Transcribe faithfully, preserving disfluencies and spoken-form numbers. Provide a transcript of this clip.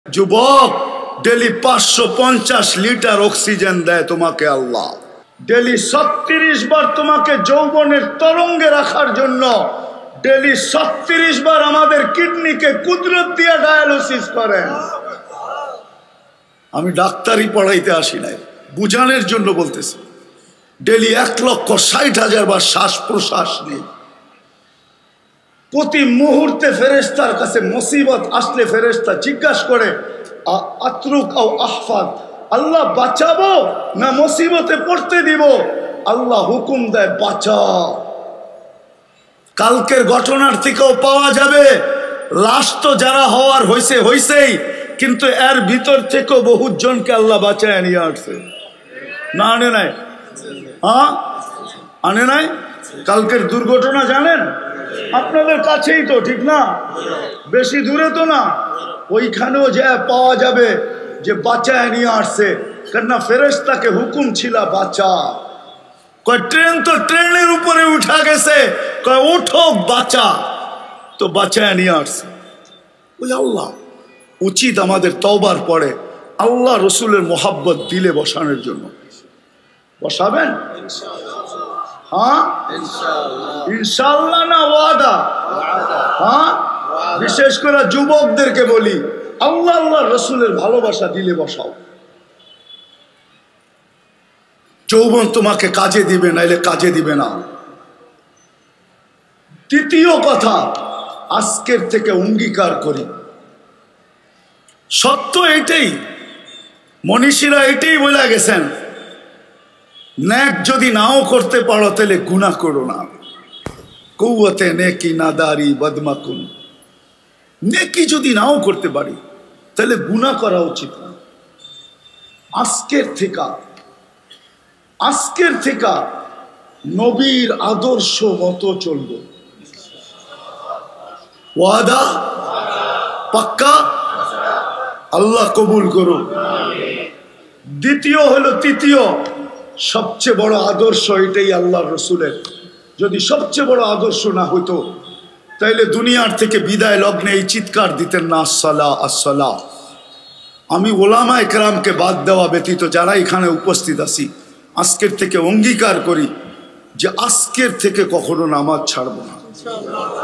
যুবক ডেলি পাঁচশো পঞ্চাশ লিটার অক্সিজেন দেয় তোমাকে আল্লাহ, ডেলি ছত্রিশ বার তোমাকে যৌবনের তরঙ্গে রাখার জন্য ডেলি ছত্রিশ বার আমাদের কিডনিকে কুদরত দিয়ে ডায়ালিসিস করেন। আমি ডাক্তারি পড়াইতে আসি নাই, বুঝানোর জন্য বলতেছি। ডেলি এক লক্ষ ষাট হাজার বার শ্বাস প্রশ্বাস নেই। প্রতি মুহূর্তে ফেরেশতার কাছে মুসিবত আসলে ফেরেশতা জিজ্ঞাসা করে আতরুক আও আহফাদ, আল্লাহ বাঁচাবো না মুসিবতে পড়তে দিব? আল্লাহ হুকুম দেয় বাঁচাও। কালকের ঘটনার থেকেও পাওয়া যাবে লাশ তো যারা হওয়ার হয়েছে হয়েছেই, কিন্তু এর ভিতর থেকেও বহু জনকে আল্লাহ বাঁচায় নিয়ে আসছে। না আনে নাই? হ্যাঁ আনে নাই? কালকের দুর্ঘটনা জানেন? আপনাদের কাছেই তো, ঠিক না? বেশি দূরে তো না। ওইখানেও যা পাওয়া যাবে যে বাঁচায় নিয়ে আসছে, কেননা ফেরেশতাকে হুকুম ছিল বাঁচা। কয় ট্রেন তো ট্রেনের উপরে উঠা গেছে, কয় উঠো বাঁচা, তো বাঁচায় নিয়ে আসছে। ওই আল্লাহ উচিত আমাদের তওবার পরে আল্লাহ রসুলের মোহাব্বত দিলে বসানোর জন্য। বসাবেন? হ্যাঁ ইনশাআল্লাহ না ওয়াদা? হ্যাঁ বিশেষ করে যুবকদেরকে বলি, আল্লাহ আল্লাহ রসুলের ভালোবাসা দিলে বসাও। যৌবন তোমাকে কাজে দিবে, নাইলে কাজে দিবে না। তৃতীয় কথা, আজকের থেকে অঙ্গীকার করি, সত্য এটাই, মনীষীরা এটাই বলে গেছেন, নেক যদি নাও করতে পারো তাহলে গুনাহ করো না। কৌয়াতে নেকি নাদারি বদমাকুন, নেকি যদি নাও করতে পারি তাহলে গুনাহ করা উচিত না। আজকের থেকে আজকের থেকে নবীর আদর্শ মতো চলবে। ওয়াদা পাক্কা? আল্লাহ কবুল করুন। দ্বিতীয় হলো, তৃতীয় সবচেয়ে বড় আদর্শ এটাই আল্লাহ রসুলের। যদি সবচেয়ে বড় আদর্শ না হইতো তাইলে দুনিয়ার থেকে বিদায় লগ্নে এই চিৎকার দিতেন না, আসসালাহ আসসালাহ। আমি ওলামা একরামকে বাদ দেওয়া ব্যতীত যারা এখানে উপস্থিত আছি, আজকের থেকে অঙ্গীকার করি যে আজকের থেকে কখনো নামাজ ছাড়ব না।